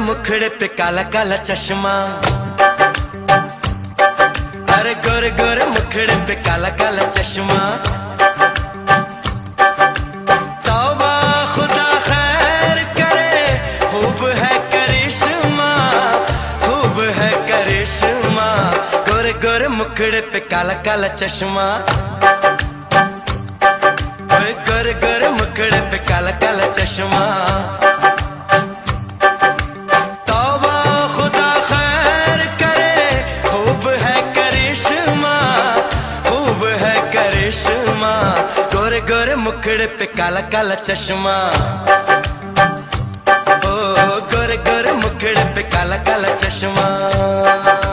मुखड़े पे काला काला चश्मा, अरे गोरे गोरे मुखड़े पे काला काला चश्मा। तौबा खुदा खैर करे, खूब है करिश्मा, खूब है करिश्मा। गोरे गोरे मुखड़े पे काला काला चश्मा, गोरे गोरे मुखड़े पे काला काला चश्मा। तौबा खुदा खैर करे, खूब है करिश्मा, खूब है करिश्मा। गोरे गोरे मुखड़े पे काला काला चश्मा, ओ गोरे गोरे मुखड़े पे काला काला चश्मा।